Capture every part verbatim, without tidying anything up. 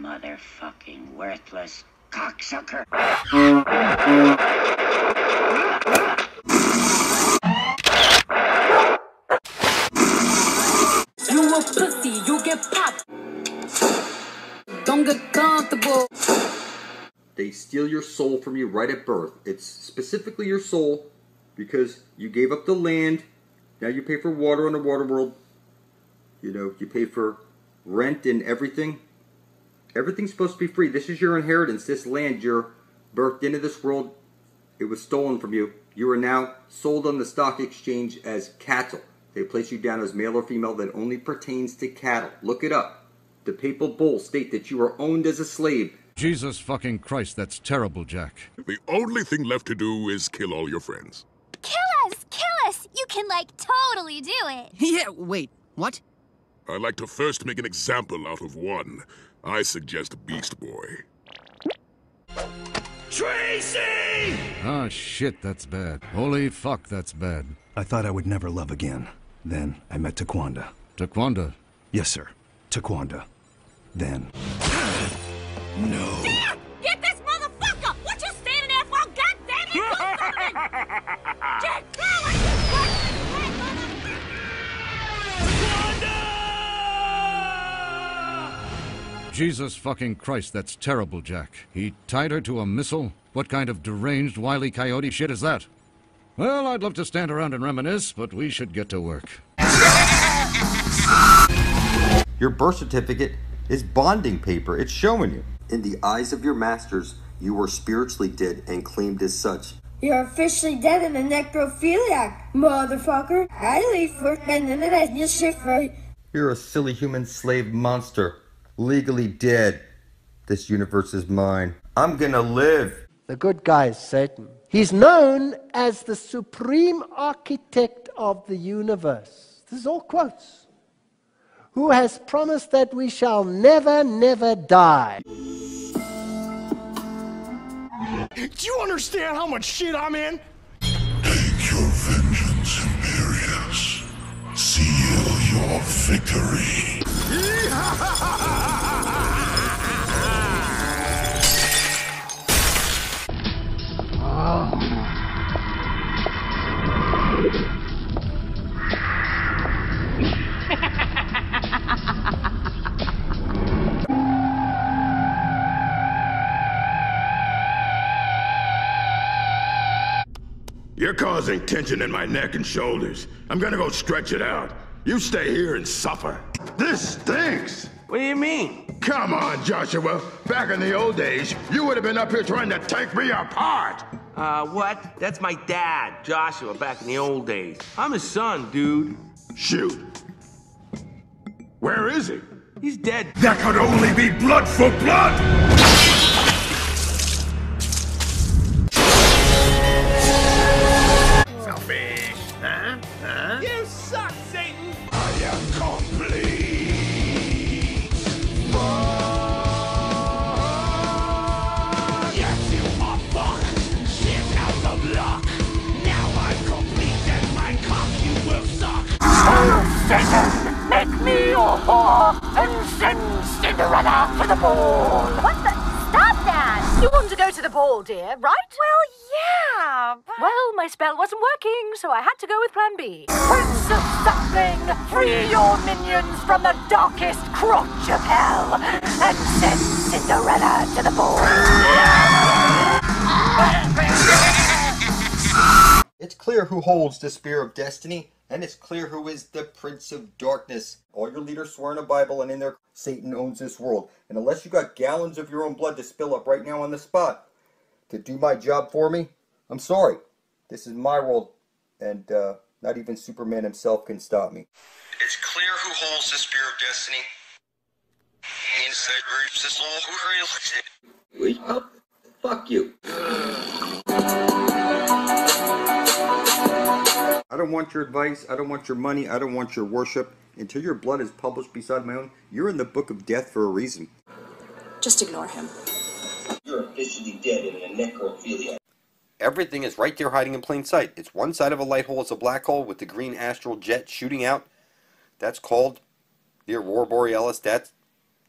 motherfucking worthless cocksucker. You a pussy, you get popped. Don't get comfortable. They steal your soul from you right at birth. It's specifically your soul because you gave up the land. Now you pay for water on the water world. You know, you pay for rent and everything. Everything's supposed to be free. This is your inheritance. This land, you're birthed into this world. It was stolen from you. You are now sold on the stock exchange as cattle. They place you down as male or female. That only pertains to cattle. Look it up. The papal bulls state that you are owned as a slave. Jesus fucking Christ, that's terrible, Jack. The only thing left to do is kill all your friends. Kill us! Kill us! You can, like, totally do it. Yeah, wait, what? I'd like to first make an example out of one. I suggest Beast Boy. Tracy! Ah, shit, that's bad. Holy fuck, that's bad. I thought I would never love again. Then I met Taquanda. Taquanda? Yes, sir. Taquanda. Then... No. There! Get this motherfucker! What you standing there for? Goddamn it! Do something! Jack, throw it! Jesus fucking Christ, that's terrible, Jack. He tied her to a missile? What kind of deranged Wile E. Coyote shit is that? Well, I'd love to stand around and reminisce, but we should get to work. Your birth certificate is bonding paper. It's showing you. In the eyes of your masters, you were spiritually dead and claimed as such. You're officially dead and a necrophiliac, motherfucker. I leave for ten minutes, you shit for... You're a silly human slave monster. Legally dead. This universe is mine. I'm gonna live. The good guy is Satan. He's known as the supreme architect of the universe. This is all quotes. Who has promised that we shall never, never die. Do you understand how much shit I'm in? Take your vengeance, Imperius. Seal your victory. You're causing tension in my neck and shoulders. I'm gonna go stretch it out. You stay here and suffer. This stinks! What do you mean? Come on, Joshua. Back in the old days, you would have been up here trying to take me apart. Uh, what? That's my dad, Joshua, back in the old days. I'm his son, dude. Shoot. Where is he? He's dead. That could only be blood for blood! Selfish, huh? Huh? You suck, Satan! I am complete! Yes, you are fucked! Shit out of luck! Now I'm complete and my cock you will suck! Oh, Satan! Make me your whore and send Cinderella to the ball! What the? Stop that! You want to go to the ball, dear, right? Well, yeah, but... Well, my spell wasn't working, so I had to go with plan B. Prince of something, free your minions from the darkest crotch of hell and send Cinderella to the ball. It's clear who holds the Spear of Destiny, and it's clear who is the Prince of Darkness. All your leaders swear in a Bible, and in there, Satan owns this world. And unless you got gallons of your own blood to spill up right now on the spot to do my job for me, I'm sorry. This is my world, and uh, not even Superman himself can stop me. It's clear who holds the Spear of Destiny. Inside groups is all who realizes it. Wait up. Fuck you. I don't want your advice, I don't want your money, I don't want your worship. Until your blood is published beside my own, you're in the book of death for a reason. Just ignore him. You're officially dead in a necrophilia. Everything is right there hiding in plain sight. It's one side of a light hole, it's a black hole with the green astral jet shooting out. That's called the Aurora Borealis. That's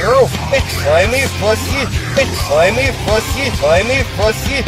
Zero. It's slimy pussy. It's slimy pussy. Slimy pussy.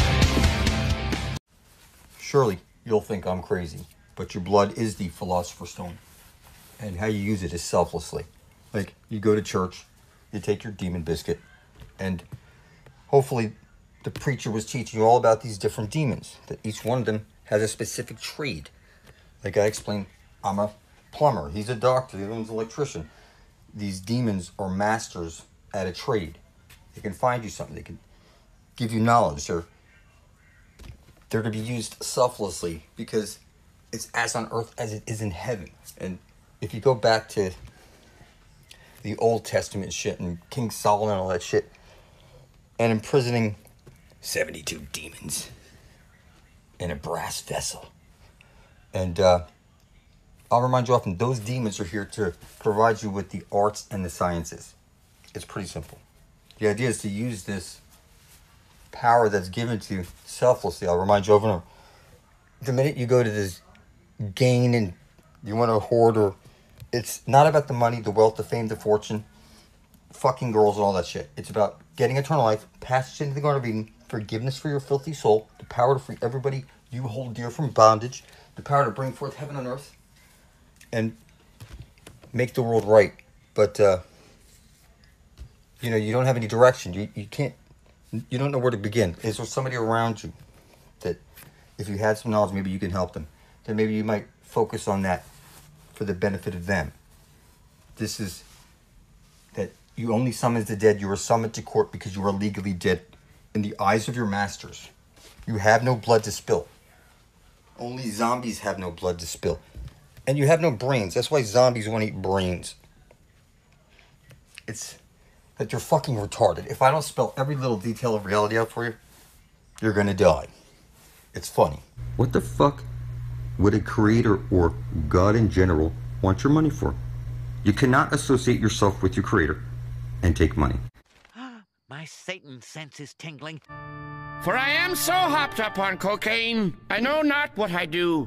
Surely you'll think I'm crazy, but your blood is the Philosopher's Stone. And how you use it is selflessly. Like, you go to church, you take your demon biscuit, and hopefully the preacher was teaching you all about these different demons, that each one of them has a specific trade. Like I explained, I'm a plumber, he's a doctor, the other one's an electrician. These demons are masters at a trade. They can find you something, they can give you knowledge. They're, they're to be used selflessly because it's as on earth as it is in heaven. And if you go back to the Old Testament shit and King Solomon and all that shit, and imprisoning seventy-two demons in a brass vessel. And uh, I'll remind you often, those demons are here to provide you with the arts and the sciences. It's pretty simple. The idea is to use this power that's given to you selflessly. I'll remind you over and over. The minute you go to this gain and you want to hoard, or it's not about the money, the wealth, the fame, the fortune, fucking girls and all that shit. It's about getting eternal life, passage into the Garden of Eden, forgiveness for your filthy soul, the power to free everybody you hold dear from bondage, the power to bring forth heaven on earth, and make the world right. But, uh, you know, you don't have any direction. You, you can't, you don't know where to begin. Is there somebody around you that if you had some knowledge, maybe you can help them? Then maybe you might focus on that for the benefit of them. This is that you only summons the dead. You are summoned to court because you are legally dead in the eyes of your masters. You have no blood to spill. Only zombies have no blood to spill. And you have no brains. That's why zombies want to eat brains. It's that you're fucking retarded. If I don't spell every little detail of reality out for you, you're gonna die. It's funny. What the fuck would a creator or God in general want your money for? You cannot associate yourself with your creator and take money. My Satan sense is tingling. For I am so hopped up on cocaine, I know not what I do.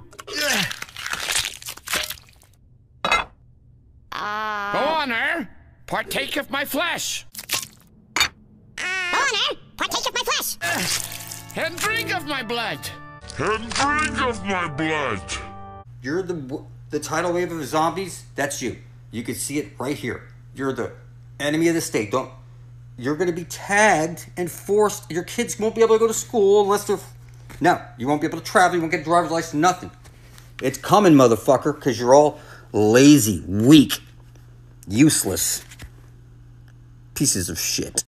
Uh... Go on, er. Partake of my flesh. Go on, er. Partake of my flesh. Uh, and drink of my blood. And drink of my blood. You're the the tidal wave of zombies. That's you. You can see it right here. You're the enemy of the state. Don't. You're going to be tagged and forced. Your kids won't be able to go to school unless they're... No, you won't be able to travel. You won't get a driver's license, nothing. It's coming, motherfucker, because you're all lazy, weak, useless pieces of shit.